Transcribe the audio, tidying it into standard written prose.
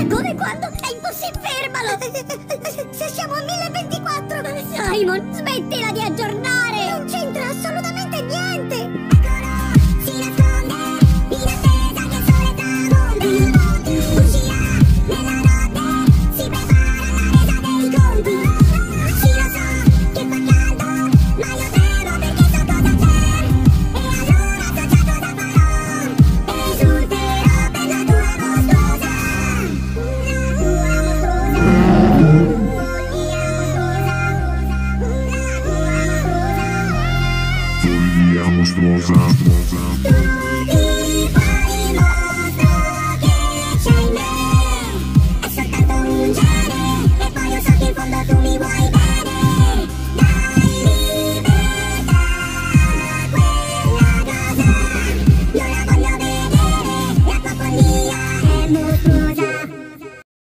Dove e quando? È impossibile, fermalo! Se siamo a 1024! Simon, smetti!